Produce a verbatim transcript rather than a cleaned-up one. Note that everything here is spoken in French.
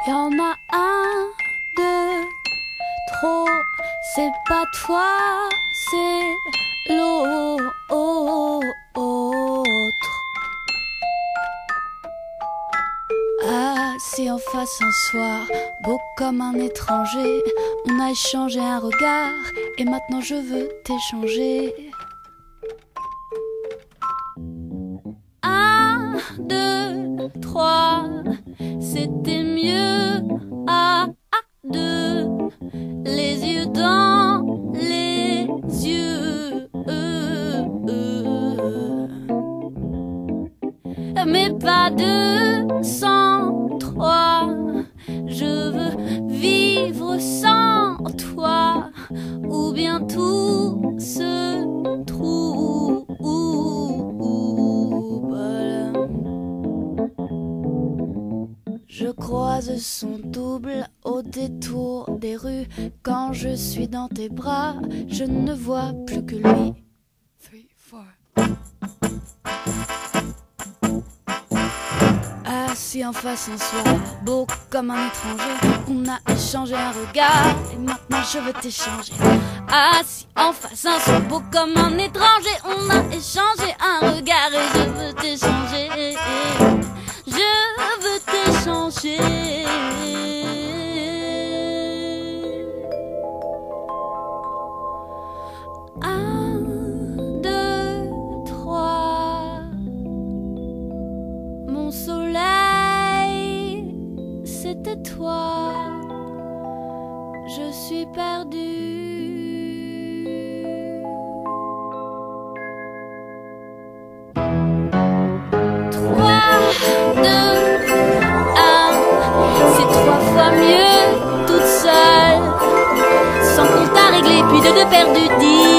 Y'en a un, deux, trop, c'est pas toi, c'est l'autre. Assis en face un soir, beau comme un étranger, on a échangé un regard, et maintenant je veux t'échanger. Un, deux, trois, c'était mieux à deux, les yeux dans les yeux. Mais pas deux sans trois, je veux vivre sans toi, ou bien tout se trouve. Je croise son double au détour des rues. Quand je suis dans tes bras, je ne vois plus que lui. Three, four. Assis en face un soir, beau comme un étranger, on a échangé un regard, et maintenant je veux t'échanger. Assis en face un soir, beau comme un étranger, on a échangé un regard, et je veux t'échanger. Je veux t'échanger. Un, deux, trois. Mon soleil, c'était toi. Je suis perdue. Mieux toute seule, sans compte à régler, puis de deux paires du dix.